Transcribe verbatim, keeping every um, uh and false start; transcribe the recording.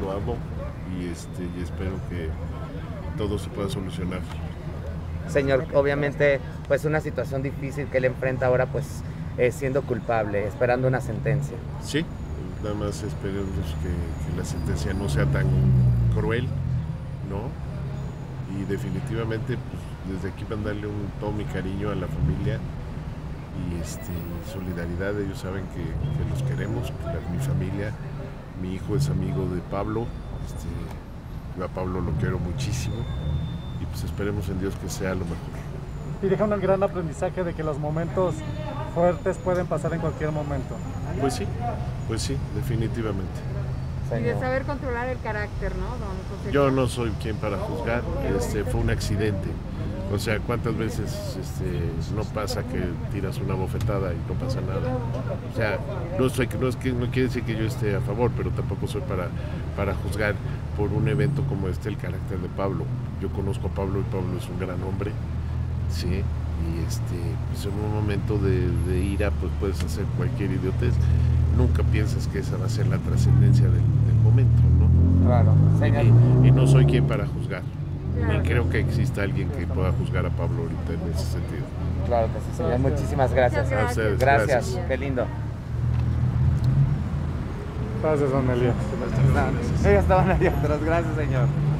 lo amo y, este, y espero que todo se pueda solucionar. Señor, obviamente, pues una situación difícil que él enfrenta ahora, pues eh, siendo culpable, esperando una sentencia. Sí, nada más esperemos que, que la sentencia no sea tan cruel, ¿no? Y definitivamente, pues, desde aquí mandarle un, todo mi cariño a la familia y este, solidaridad. Ellos saben que, que los queremos, que mi familia, mi hijo es amigo de Pablo, este, yo a Pablo lo quiero muchísimo y pues esperemos en Dios que sea lo mejor. Y deja un gran aprendizaje de que los momentos fuertes pueden pasar en cualquier momento. Pues sí, pues sí, definitivamente. Y de saber controlar el carácter, ¿no, don José? Yo no soy quien para juzgar, este, fue un accidente. O sea, ¿cuántas veces este, no pasa que tiras una bofetada y no pasa nada? O sea, no, soy, no, es que, no quiere decir que yo esté a favor, pero tampoco soy para, para juzgar por un evento como este el carácter de Pablo. Yo conozco a Pablo y Pablo es un gran hombre, ¿sí? Y este, pues en un momento de, de ira pues puedes hacer cualquier idiotez. Nunca piensas que esa va a ser la trascendencia del, del momento, ¿no? Claro, señor. Y, y no soy quien para juzgar. Ni creo que exista alguien que pueda juzgar a Pablo ahorita en ese sentido. Claro que sí, señor. Muchísimas gracias. Muchas A ustedes, Gracias, gracias. qué lindo. Gracias, don Elías. Ellos estaban ahí atrás, gracias, señor.